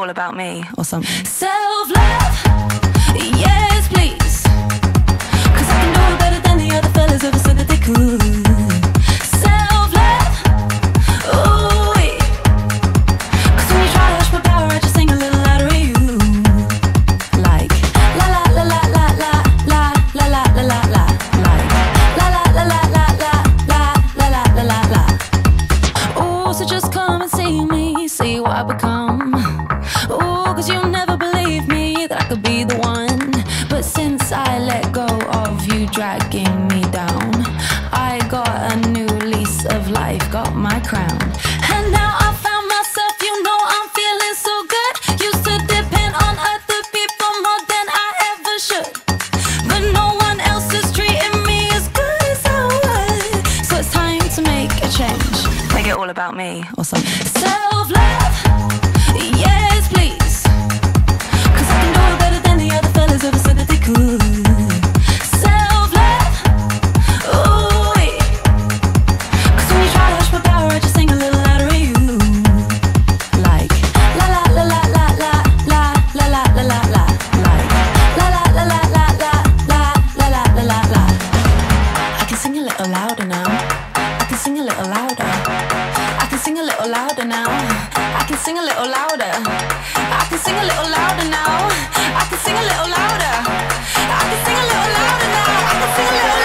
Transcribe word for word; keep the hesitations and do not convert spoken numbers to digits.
all about me or something. Self-love, yes please, 'cause I can do it better than the other fellas ever said that they could. Self-love, ooh wee, 'cause when you try to hush my power I just sing a little louder at you. Like la la la la la la la la la la la la. Like la la la la la la la la la la la la. Ooh, so just come and see me, see what I become. Ooh, 'cause you never believed me that I could be the one. But since I let go of you dragging me down, I got a new lease of life, got my crown. And now I found myself, you know I'm feeling so good. Used to depend on other people more than I ever should, but no one else is treating me as good as I would. So it's time to make a change, Make it all about me or something. self-love, yes please, 'cause I can do it better than the other fellas ever said that they could. Self-love, ooh wee, 'cause when you try to hush my power I just sing a little louder at you. Like la la la la la la la la la la la la. Like la la la la la la la la la la la la. I can sing a little louder now, I can sing a little louder, I can sing a little louder now, I can sing a little louder, I can sing a little louder now, I can sing a little louder, I can sing a little louder now, I can sing a little